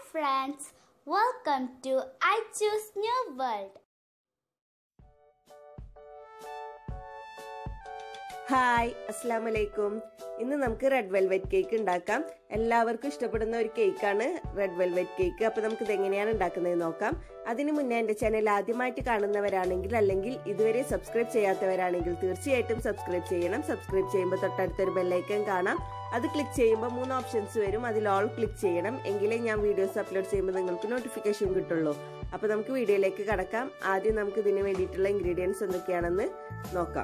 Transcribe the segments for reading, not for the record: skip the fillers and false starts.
friends, welcome to I Choose New World. Hi, അസ്സലാമു അലൈക്കും. ഇന്ന് നമുക്ക് റെഡ് വെൽവെറ്റ് കേക്ക് ഉണ്ടാക്കാം. എല്ലാവർക്കും ഇഷ്ടപ്പെടുന്ന ഒരു കേക്കാണ് റെഡ് വെൽവെറ്റ് കേക്ക്. അപ്പോൾ നമുക്ക് ഇത് എങ്ങനെയാണ് ഉണ്ടാക്കുന്നത് നോക്കാം. അതിനു മുന്നേ എൻ്റെ ചാനൽ ആദ്യമായിട്ട് കാണുന്നവരാണെങ്കിൽ അല്ലെങ്കിൽ ഇതുവരെ സബ്സ്ക്രൈബ് ചെയ്യാത്തവരാണെങ്കിൽ തീർച്ചയായിട്ടും സബ്സ്ക്രൈബ് ചെയ്യണം. സബ്സ്ക്രൈബ് ചെയ്യുമ്പോൾ തൊട്ടടുത്തൊരു ബെല്ലൈക്കൺ കാണാം. അത് ക്ലിക്ക് ചെയ്യുമ്പോൾ 3 ഓപ്ഷൻസ് വരും. അതിൽ ഓൾ ക്ലിക്ക് ചെയ്യണം. എങ്കിലേ ഞാൻ വീഡിയോസ് അപ്ലോഡ് ചെയ്യുമ്പോൾ നിങ്ങൾക്ക് നോട്ടിഫിക്കേഷൻ കിട്ടുള്ളൂ. അപ്പോൾ നമുക്ക് വീഡിയോയിലേക്ക് കടക്കാം. ആദ്യം നമുക്ക് ഇതിന് വേണ്ടിയിട്ടുള്ള ഇൻഗ്രീഡിയൻസ് എന്തൊക്കെയാണെന്ന് നോക്കാം.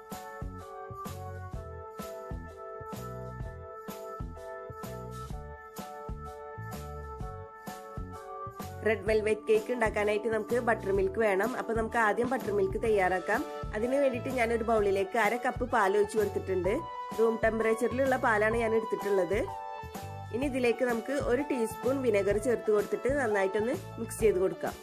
റെഡ് വെൽവെറ്റ് കേക്ക് ഉണ്ടാക്കാനായിട്ട് നമുക്ക് ബട്ടർ മിൽക്ക് വേണം. അപ്പോൾ നമുക്ക് ആദ്യം ബട്ടർ മിൽക്ക് തയ്യാറാക്കാം. അതിന് വേണ്ടിയിട്ട് ഞാനൊരു ബൗളിലേക്ക് 1/2 കപ്പ് പാൽ ഒഴിച്ചു കൊടുത്തിട്ടുണ്ട്. റൂം ടെമ്പറേച്ചറിലുള്ള പാലാണ് ഞാൻ എടുത്തിട്ടുള്ളത്. ഇനി ഇതിലേക്ക് നമുക്ക് 1 ടീസ്പൂൺ വിനെഗർ ചേർത്ത് കൊടുത്തിട്ട് നന്നായിട്ടൊന്ന് മിക്സ് ചെയ്ത് കൊടുക്കാം.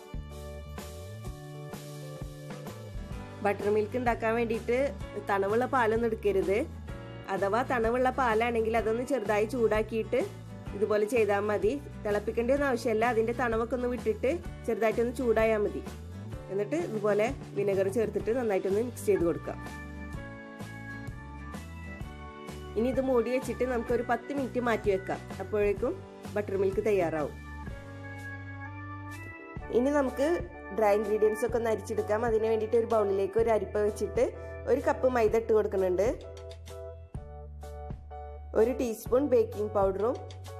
ബട്ടർ മിൽക്ക് ഉണ്ടാക്കാൻ വേണ്ടിയിട്ട് തണുവുള്ള പാലൊന്നും എടുക്കരുത്. അഥവാ തണുവുള്ള പാലാണെങ്കിൽ അതൊന്ന് ചെറുതായി ചൂടാക്കിയിട്ട് ഇതുപോലെ ചെയ്താൽ മതി. തിളപ്പിക്കേണ്ടതൊന്നും ആവശ്യമില്ല. അതിന്റെ തണുവൊക്കെ ഒന്ന് വിട്ടിട്ട് ചെറുതായിട്ടൊന്ന് ചൂടായാൽ മതി. എന്നിട്ട് ഇതുപോലെ വിനെഗർ ചേർത്തിട്ട് നന്നായിട്ടൊന്ന് മിക്സ് ചെയ്ത് കൊടുക്കാം. ഇനി ഇത് മൂടി വെച്ചിട്ട് നമുക്ക് ഒരു 10 മിനിറ്റ് മാറ്റി വെക്കാം. അപ്പോഴേക്കും ബട്ടർ മിൽക്ക് തയ്യാറാവും. ഇനി നമുക്ക് ഡ്രൈ ഇൻഗ്രീഡിയൻസ് ഒക്കെ ഒന്ന് അരിച്ചെടുക്കാം. അതിന് വേണ്ടിയിട്ട് ഒരു ബൗളിലേക്ക് ഒരു അരിപ്പ വെച്ചിട്ട് 1 കപ്പ് മൈദ ഇട്ട് കൊടുക്കുന്നുണ്ട്. 1 ടീസ്പൂൺ ബേക്കിംഗ് പൗഡറും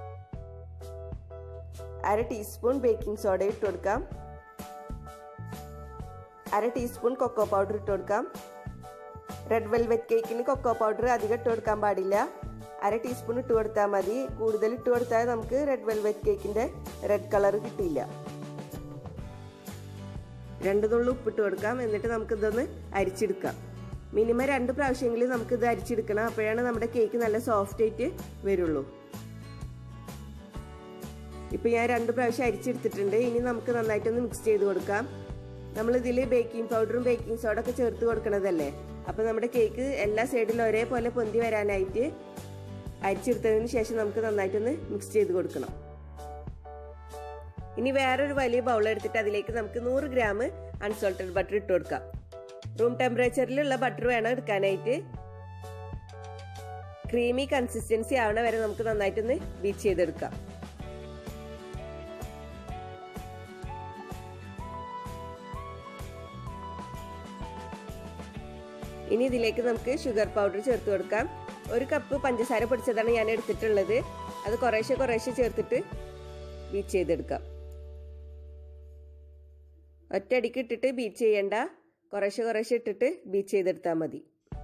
1/2 ടീസ്പൂൺ ബേക്കിംഗ് സോഡ ഇട്ട് കൊടുക്കാം. 1/2 ടീസ്പൂൺ കൊക്കോ പൗഡർ ഇട്ട് കൊടുക്കാം. റെഡ് വെൽവെറ്റ് കേക്കിന് കൊക്കോ പൗഡർ അധികം ഇട്ട് കൊടുക്കാൻ പാടില്ല. 1/2 ടീസ്പൂൺ ഇട്ട് കൊടുത്താൽ മതി. കൂടുതൽ ഇട്ട് കൊടുത്താൽ നമുക്ക് റെഡ് വെൽവെറ്റ് കേക്കിന്റെ റെഡ് കളർ കിട്ടില്ല. 2 നുള്ളു ഉപ്പിട്ട് കൊടുക്കാം. എന്നിട്ട് നമുക്ക് ഇതൊന്ന് അരിച്ചെടുക്കാം. മിനിമം 2 പ്രാവശ്യമെങ്കിലും നമുക്ക് ഇത് അരിച്ചെടുക്കണം. അപ്പോഴാണ് നമ്മുടെ കേക്ക് നല്ല സോഫ്റ്റ് ആയിട്ട് വരുള്ളൂ. ഇപ്പൊ ഞാൻ 2 പ്രാവശ്യം അരിച്ചെടുത്തിട്ടുണ്ട്. ഇനി നമുക്ക് നന്നായിട്ടൊന്ന് മിക്സ് ചെയ്ത് കൊടുക്കാം. നമ്മളിതിൽ ബേക്കിംഗ് പൗഡറും ബേക്കിംഗ് സോഡ ഒക്കെ ചേർത്ത് കൊടുക്കണതല്ലേ. അപ്പൊ നമ്മുടെ കേക്ക് എല്ലാ സൈഡിലും ഒരേപോലെ പൊന്തി വരാനായിട്ട് അരിച്ചെടുത്തതിന് ശേഷം നമുക്ക് നന്നായിട്ടൊന്ന് മിക്സ് ചെയ്ത് കൊടുക്കണം. ഇനി വേറൊരു വലിയ ബൗൾ എടുത്തിട്ട് അതിലേക്ക് നമുക്ക് 100 ഗ്രാം അൺസോൾട്ടഡ് ബട്ടർ ഇട്ട് കൊടുക്കാം. റൂം ടെമ്പറേച്ചറിലുള്ള ബട്ടർ വേണം എടുക്കാനായിട്ട്. ക്രീമി കൺസിസ്റ്റൻസി ആവണ വരെ നമുക്ക് നന്നായിട്ടൊന്ന് ബീറ്റ് ചെയ്തെടുക്കാം. ഇനി ഇതിലേക്ക് നമുക്ക് ഷുഗർ പൗഡർ ചേർത്ത് കൊടുക്കാം. 1 കപ്പ് പഞ്ചസാര പൊടിച്ചതാണ് ഞാൻ എടുത്തിട്ടുള്ളത്. അത് കുറേശ്ശെ ചേർത്തിട്ട് ബീറ്റ് ചെയ്തെടുക്കാം. ഒറ്റയടിക്ക് ഇട്ടിട്ട് ബീറ്റ് ചെയ്യണ്ട. കുറേശ്ശെ ഇട്ടിട്ട് ബീറ്റ് ചെയ്തെടുത്താൽ മതി.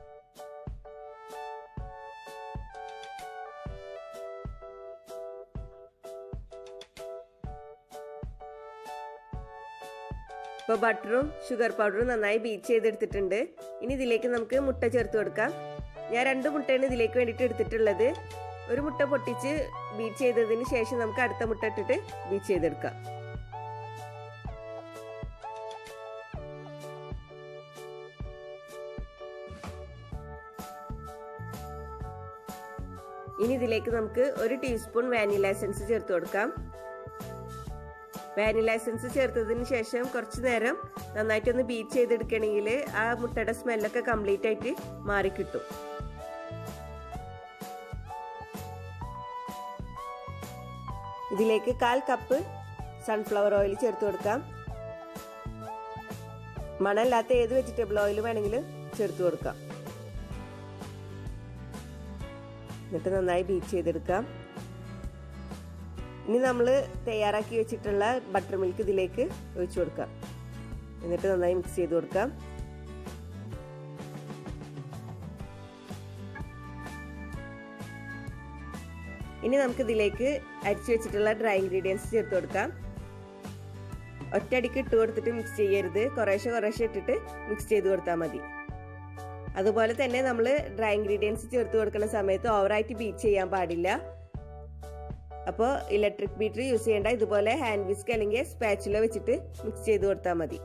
ഇപ്പോൾ ബട്ടറും ഷുഗർ പൗഡറും നന്നായി ബീറ്റ് ചെയ്തെടുത്തിട്ടുണ്ട്. ഇനി ഇതിലേക്ക് നമുക്ക് മുട്ട ചേർത്ത് കൊടുക്കാം. ഞാൻ 2 മുട്ടയാണ് ഇതിലേക്ക് വേണ്ടിയിട്ട് എടുത്തിട്ടുള്ളത്. 1 മുട്ട പൊട്ടിച്ച് ബീറ്റ് ചെയ്തതിന് ശേഷം നമുക്ക് അടുത്ത മുട്ട ഇട്ടിട്ട് ബീറ്റ് ചെയ്തെടുക്കാം. ഇനി ഇതിലേക്ക് നമുക്ക് 1 ടീസ്പൂൺ വാനില എസൻസ് ചേർത്ത് കൊടുക്കാം. വാനില എസൻസ് ചേർത്തതിന് ശേഷം കുറച്ചു നേരം നന്നായിട്ടൊന്ന് ബീറ്റ് ചെയ്തെടുക്കണമെങ്കിൽ ആ മുട്ടയുടെ സ്മെല്ലൊക്കെ കംപ്ലീറ്റ് ആയിട്ട് മാറിക്കിട്ടും. ഇതിലേക്ക് 1/4 കപ്പ് സൺഫ്ലവർ ഓയിൽ ചേർത്ത് കൊടുക്കാം. മണമില്ലാത്ത ഏത് വെജിറ്റബിൾ ഓയിൽ വേണമെങ്കിലും ചേർത്ത് കൊടുക്കാം. എന്നിട്ട് നന്നായി ബീറ്റ് ചെയ്തെടുക്കാം. ഇനി നമ്മൾ തയ്യാറാക്കി വെച്ചിട്ടുള്ള ബട്ടർ മിൽക്ക് ഇതിലേക്ക് ഒഴിച്ചു കൊടുക്കാം. എന്നിട്ട് നന്നായി മിക്സ് ചെയ്ത് കൊടുക്കാം. ഇനി നമുക്ക് ഇതിലേക്ക് അരിച്ചു വെച്ചിട്ടുള്ള ഡ്രൈ ഇൻഗ്രീഡിയൻസ് ചേർത്ത് കൊടുക്കാം. ഒറ്റയടിക്ക് ഇട്ട് കൊടുത്തിട്ട് മിക്സ് ചെയ്യരുത്. കുറേശ്ശെ ഇട്ടിട്ട് മിക്സ് ചെയ്ത് കൊടുത്താൽ മതി. അതുപോലെ തന്നെ നമ്മൾ ഡ്രൈ ഇൻഗ്രീഡിയൻസ് ചേർത്ത് കൊടുക്കുന്ന സമയത്ത് ഓവറായിട്ട് ബീറ്റ് ചെയ്യാൻ പാടില്ല. അപ്പോൾ ഇലക്ട്രിക് ബീറ്റർ യൂസ് ചെയ്യേണ്ട. ഇതുപോലെ ഹാൻഡ് വിസ്ക് അല്ലെങ്കിൽ സ്പാച്ചുല വെച്ചിട്ട് മിക്സ് ചെയ്ത് കൊടുത്താൽ മതി.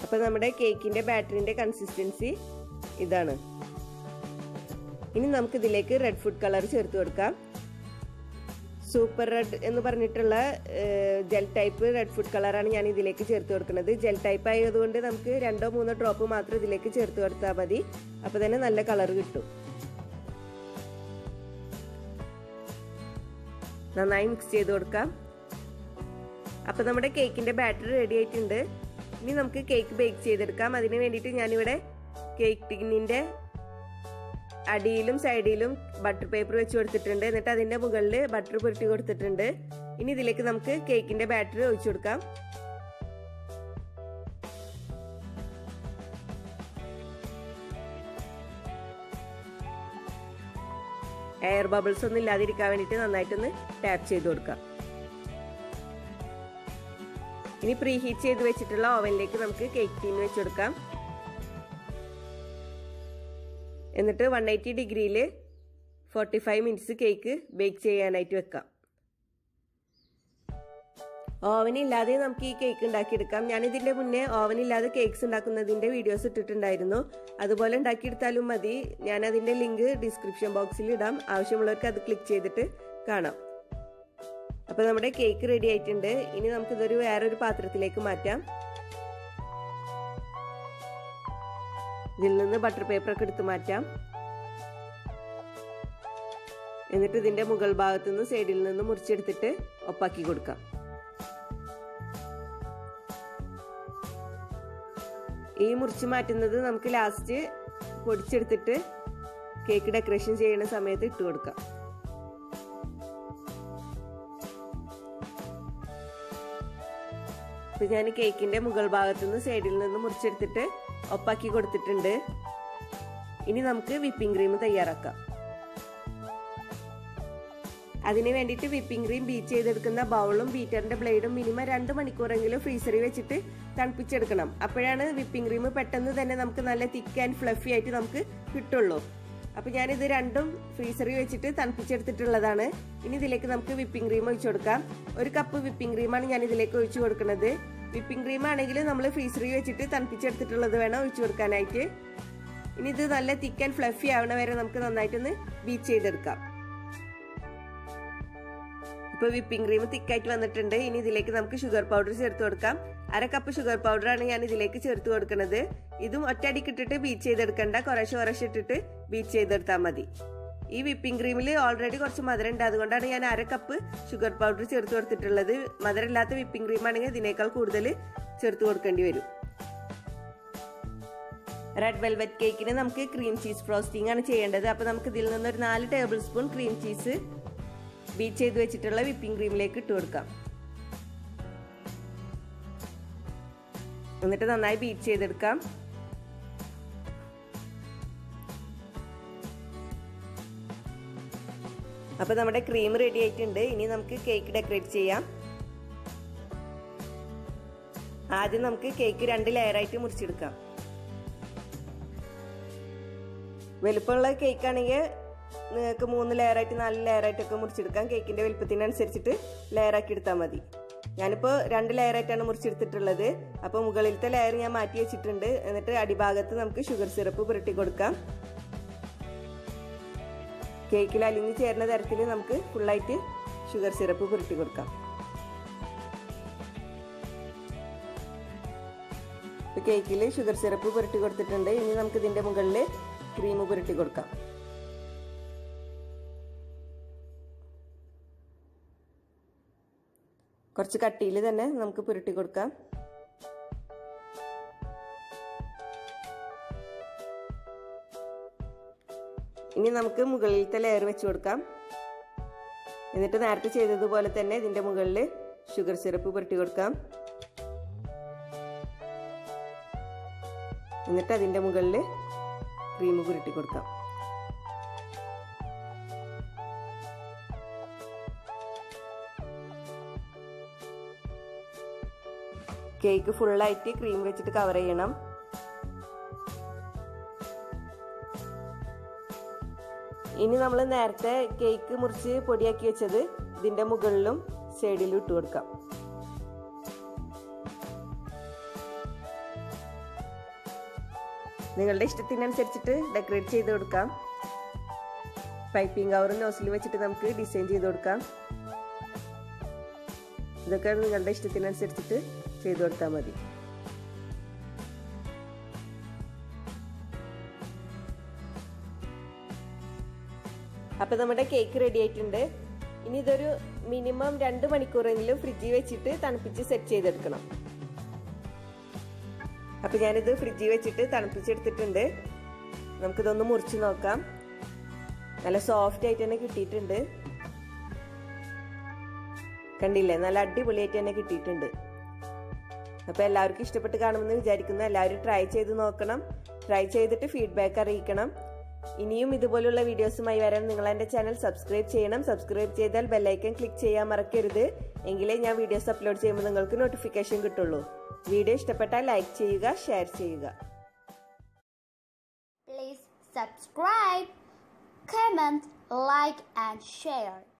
അപ്പോൾ നമ്മുടെ കേക്കിൻ്റെ ബാറ്ററിൻ്റെ കൺസിസ്റ്റൻസി ഇതാണ്. ഇനി നമുക്ക് ഇതിലേക്ക് റെഡ് ഫുഡ് കളർ ചേർത്ത് കൊടുക്കാം. സൂപ്പർ റെഡ് എന്ന് പറഞ്ഞിട്ടുള്ള ജെൽ ടൈപ്പ് റെഡ് ഫുഡ് കളറാണ് ഞാൻ ഇതിലേക്ക് ചേർത്ത് കൊടുക്കുന്നത്. ജെൽ ടൈപ്പ് ആയതുകൊണ്ട് നമുക്ക് 2-3 ഡ്രോപ്പ് മാത്രം ഇതിലേക്ക് ചേർത്ത് കൊടുത്താൽ മതി. അപ്പോൾ തന്നെ നല്ല കളർ കിട്ടും. നന്നായി മിക്സ് ചെയ്ത് കൊടുക്കാം. അപ്പോൾ നമ്മുടെ കേക്കിൻ്റെ ബാറ്റർ റെഡി ആയിട്ടുണ്ട്. ഇനി നമുക്ക് കേക്ക് ബേക്ക് ചെയ്തെടുക്കാം. അതിന് വേണ്ടിയിട്ട് ഞാനിവിടെ കേക്ക് ടിന്നിൻ്റെ അടിയിലും സൈഡിലും ബട്ടർ പേപ്പർ വെച്ച് കൊടുത്തിട്ടുണ്ട്. എന്നിട്ട് അതിൻ്റെ മുകളിൽ ബട്ടർ പുരട്ടി കൊടുത്തിട്ടുണ്ട്. ഇനി ഇതിലേക്ക് നമുക്ക് കേക്കിൻ്റെ ബാറ്റർ ഒഴിച്ചു കൊടുക്കാം. എയർ ബബിൾസ് ഒന്നും ഇല്ലാതിരിക്കാൻ വേണ്ടിയിട്ട് നന്നായിട്ടൊന്ന് ടാപ്പ് ചെയ്ത് കൊടുക്കാം. ഇനി പ്രീ ഹീറ്റ് ചെയ്ത് വെച്ചിട്ടുള്ള ഓവനിലേക്ക് നമുക്ക് കേക്ക് ടീൻ വെച്ച് കൊടുക്കാം. എന്നിട്ട് 180 ഡിഗ്രിയിൽ 45 മിനിറ്റ്സ് കേക്ക് ബേക്ക് ചെയ്യാനായിട്ട് വെക്കാം. ഓവനില്ലാതെ നമുക്ക് ഈ കേക്ക് ഉണ്ടാക്കിയെടുക്കാം. ഞാനിതിൻ്റെ മുന്നേ ഓവനില്ലാതെ കേക്ക്സ് ഉണ്ടാക്കുന്നതിൻ്റെ വീഡിയോസ് ഇട്ടിട്ടുണ്ടായിരുന്നു. അതുപോലെ ഉണ്ടാക്കിയെടുത്താലും മതി. ഞാനതിൻ്റെ ലിങ്ക് ഡിസ്ക്രിപ്ഷൻ ബോക്സിൽ ഇടാം. ആവശ്യമുള്ളവർക്ക് അത് ക്ലിക്ക് ചെയ്തിട്ട് കാണാം. അപ്പോൾ നമ്മുടെ കേക്ക് റെഡി ആയിട്ടുണ്ട്. ഇനി നമുക്കിതൊരു വേറൊരു പാത്രത്തിലേക്ക് മാറ്റാം. ഇതിൽ നിന്ന് ബട്ടർ പേപ്പറൊക്കെ എടുത്ത് മാറ്റാം. എന്നിട്ട് ഇതിൻ്റെ മുകൾ ഭാഗത്തു നിന്ന് സൈഡിൽ നിന്ന് മുറിച്ചെടുത്തിട്ട് ഒപ്പാക്കി കൊടുക്കാം. ഈ മുറിച്ച് മാറ്റുന്നത് നമുക്ക് ലാസ്റ്റ് പൊടിച്ചെടുത്തിട്ട് കേക്ക് ഡെക്കറേഷൻ ചെയ്യുന്ന സമയത്ത് ഇട്ട് കൊടുക്കാം. ഇപ്പം ഞാൻ കേക്കിൻ്റെ മുകൾ ഭാഗത്തു നിന്ന് സൈഡിൽ നിന്ന് മുറിച്ചെടുത്തിട്ട് ഒപ്പാക്കി കൊടുത്തിട്ടുണ്ട്. ഇനി നമുക്ക് വിപ്പിംഗ് ക്രീം തയ്യാറാക്കാം. അതിന് വേണ്ടിയിട്ട് വിപ്പിംഗ് ക്രീം ബീറ്റ് ചെയ്തെടുക്കുന്ന ബൗളും ബീറ്ററിന്റെ ബ്ലേഡും മിനിമം 2 മണിക്കൂറെങ്കിലും ഫ്രീസറിൽ വെച്ചിട്ട് തണുപ്പിച്ചെടുക്കണം. അപ്പോഴാണ് വിപ്പിംഗ് ക്രീം പെട്ടെന്ന് തന്നെ നമുക്ക് നല്ല തിക്ക് ആൻഡ് ഫ്ലഫി ആയിട്ട് നമുക്ക് കിട്ടുള്ളൂ. അപ്പോൾ ഞാനിത് രണ്ടും ഫ്രീസറിൽ വെച്ചിട്ട് തണുപ്പിച്ചെടുത്തിട്ടുള്ളതാണ്. ഇനി ഇതിലേക്ക് നമുക്ക് വിപ്പിംഗ് ക്രീം ഒഴിച്ചു കൊടുക്കാം. 1 കപ്പ് വിപ്പിംഗ് ക്രീമാണ് ഞാൻ ഇതിലേക്ക് ഒഴിച്ചു കൊടുക്കുന്നത്. വിപ്പിംഗ് ക്രീം ആണെങ്കിൽ നമ്മൾ ഫ്രീസറിൽ വെച്ചിട്ട് തണുപ്പിച്ചെടുത്തിട്ടുള്ളത് വേണം ഒഴിച്ചു കൊടുക്കാനായിട്ട്. ഇനി ഇത് നല്ല തിക്ക് ആൻഡ് ഫ്ലഫി ആവണ വരെ നമുക്ക് നന്നായിട്ടൊന്ന് ബീറ്റ് ചെയ്തെടുക്കാം. ഇപ്പോൾ വിപ്പിംഗ് ക്രീം തിക്കായിട്ട് വന്നിട്ടുണ്ട്. ഇനി ഇതിലേക്ക് നമുക്ക് ഷുഗർ പൗഡർ ചേർത്ത് കൊടുക്കാം. 1 കപ്പ് ഷുഗർ പൗഡറാണ് ഞാൻ ഇതിലേക്ക് ചേർത്ത് കൊടുക്കുന്നത്. ഇതും ഒറ്റയടിക്ക് ഇട്ടിട്ട് ബീറ്റ് ചെയ്തെടുക്കണ്ട, കുറേശ്ശെ ഇട്ടിട്ട് ബീറ്റ് ചെയ്തെടുത്താൽ മതി. ഈ വിപ്പിംഗ് ക്രീമിൽ ഓൾറെഡി കുറച്ച് മധുരം ഉണ്ട്, അതുകൊണ്ടാണ് ഞാൻ 1 കപ്പ് ഷുഗർ പൗഡർ ചേർത്ത് കൊടുത്തിട്ടുള്ളത്. മധുരമില്ലാത്ത വിപ്പിംഗ് ക്രീം ആണെങ്കിൽ ഇതിനേക്കാൾ കൂടുതൽ ചേർത്ത് കൊടുക്കേണ്ടി വരും. റെഡ് വെൽവെറ്റ് കേക്കിന് നമുക്ക് ക്രീം ചീസ് ഫ്രോസ്റ്റിംഗ് ആണ് ചെയ്യേണ്ടത്. അപ്പോൾ നമുക്ക് ഇതിൽ നിന്നൊരു 4 tablespoon cream cheese beat ചെയ്ത് വെച്ചിട്ടുള്ള വിപ്പിംഗ് ക്രീമിലേക്ക് ഇട്ട് കൊടുക്കാം. എന്നിട്ട് നന്നായി ബീറ്റ് ചെയ്തെടുക്കാം. അപ്പോൾ നമ്മുടെ ക്രീം റെഡി ആയിട്ടുണ്ട്. ഇനി നമുക്ക് കേക്ക് ഡെക്കറേറ്റ് ചെയ്യാം. ആദ്യം നമുക്ക് കേക്ക് 2 ലെയറായിട്ട് മുറിച്ചെടുക്കാം. വലുപ്പമുള്ള കേക്ക് ആണെങ്കിൽ നിങ്ങൾക്ക് 3 ലെയറായിട്ട് 4 ലെയറായിട്ടൊക്കെ മുറിച്ചെടുക്കാം. കേക്കിൻ്റെ വലുപ്പത്തിനനുസരിച്ചിട്ട് ലെയറാക്കി എടുത്താൽ മതി. ഞാനിപ്പോൾ 2 ലെയറായിട്ടാണ് മുറിച്ചെടുത്തിട്ടുള്ളത്. അപ്പോൾ മുകളിലത്തെ ലെയർ ഞാൻ മാറ്റി വെച്ചിട്ടുണ്ട്. എന്നിട്ട് അടിഭാഗത്ത് നമുക്ക് ഷുഗർ സിറപ്പ് പുരട്ടി കൊടുക്കാം. കേക്കിൽ അലിഞ്ഞ് ചേരുന്ന തരത്തിൽ നമുക്ക് ഫുള്ളായിട്ട് ഷുഗർ സിറപ്പ് പുരട്ടി കൊടുക്കാം. ഇപ്പോൾ കേക്കിൽ ഷുഗർ സിറപ്പ് പുരട്ടി കൊടുത്തിട്ടുണ്ട്. ഇനി നമുക്ക് ഇതിൻ്റെ മുകളിൽ ക്രീം പുരട്ടി കൊടുക്കാം. കുറച്ച് കട്ടിയിൽ തന്നെ നമുക്ക് പുരട്ടി കൊടുക്കാം. ഇനി നമുക്ക് മുകളിലത്തെ ലെയർ വെച്ച് കൊടുക്കാം. എന്നിട്ട് നേരത്തെ ചെയ്തതുപോലെ തന്നെ ഇതിൻ്റെ മുകളിൽ ഷുഗർ സിറപ്പ് പുരട്ടി കൊടുക്കാം. എന്നിട്ട് അതിൻ്റെ മുകളിൽ ക്രീം പുരട്ടി കൊടുക്കാം. കേക്ക് ഫുള്ളായിട്ട് ക്രീം വെച്ചിട്ട് കവർ ചെയ്യണം. ഇനി നമ്മൾ നേരത്തെ കേക്ക് മുറിച്ച് പൊടിയാക്കി വെച്ചത് ഇതിൻ്റെ മുകളിലും സൈഡിലും ഇട്ട് കൊടുക്കാം. നിങ്ങളുടെ ഇഷ്ടത്തിനനുസരിച്ചിട്ട് ഡെക്കറേറ്റ് ചെയ്ത് കൊടുക്കാം. പൈപ്പിംഗ് കവറും നോസിൽ വെച്ചിട്ട് നമുക്ക് ഡിസൈൻ ചെയ്ത് കൊടുക്കാം. ഇതൊക്കെ നിങ്ങളുടെ ഇഷ്ടത്തിനനുസരിച്ചിട്ട് ചെയ്ത് കൊടുത്താൽ മതി. അപ്പോൾ നമ്മുടെ കേക്ക് റെഡി ആയിട്ടുണ്ട്. ഇനി ഇതൊരു മിനിമം 2 മണിക്കൂറെങ്കിലും ഫ്രിഡ്ജിൽ വെച്ചിട്ട് തണുപ്പിച്ച് സെറ്റ് ചെയ്തെടുക്കണം. അപ്പോൾ ഞാനിത് ഫ്രിഡ്ജിൽ വെച്ചിട്ട് തണുപ്പിച്ചെടുത്തിട്ടുണ്ട്. നമുക്കിതൊന്ന് മുറിച്ച് നോക്കാം. നല്ല സോഫ്റ്റ് ആയിട്ട് തന്നെ കിട്ടിയിട്ടുണ്ട്. കണ്ടില്ലേ, നല്ല അടിപൊളിയായിട്ട് തന്നെ കിട്ടിയിട്ടുണ്ട്. അപ്പോൾ എല്ലാവർക്കും ഇഷ്ടപ്പെട്ട് കാണുമെന്ന് വിചാരിക്കുന്നു. എല്ലാവരും ട്രൈ ചെയ്ത് നോക്കണം. ട്രൈ ചെയ്തിട്ട് ഫീഡ്ബാക്ക് അറിയിക്കണം. ഇനിയും ഇതുപോലുള്ള വീഡിയോസുമായി വരാൻ നിങ്ങൾ എൻ്റെ ചാനൽ സബ്സ്ക്രൈബ് ചെയ്യണം. സബ്സ്ക്രൈബ് ചെയ്താൽ ബെല്ലൈക്കൺ ക്ലിക്ക് ചെയ്യാൻ മറക്കരുത്. എങ്കിലേ ഞാൻ വീഡിയോസ് അപ്ലോഡ് ചെയ്യുമ്പോൾ നിങ്ങൾക്ക് നോട്ടിഫിക്കേഷൻ കിട്ടുള്ളൂ. വീഡിയോ ഇഷ്ടപ്പെട്ടാൽ ലൈക്ക് ചെയ്യുക, ഷെയർ ചെയ്യുക. Please subscribe, comment, like and share.